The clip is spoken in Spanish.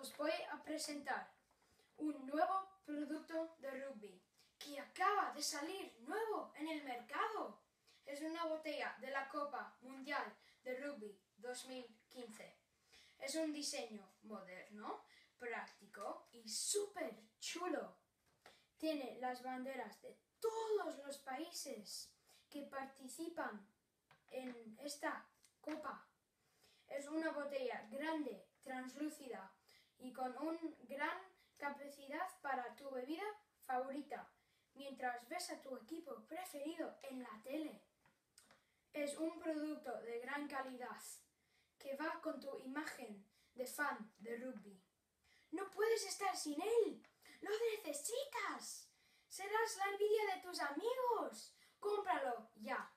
os voy a presentar un nuevo producto de rugby que acaba de salir nuevo en el mercado. Es una botella de la Copa Mundial de Rugby 2015. Es un diseño moderno, práctico y súper chulo. Tiene las banderas de todos los países que participan en esta copa. Es una botella grande, translúcida y con una gran capacidad para tu bebida favorita, mientras ves a tu equipo preferido en la tele. Es un producto de gran calidad que va con tu imagen de fan de rugby. No puedes estar sin él, lo necesitas. Serás la envidia de tus amigos. Cómpralo ya.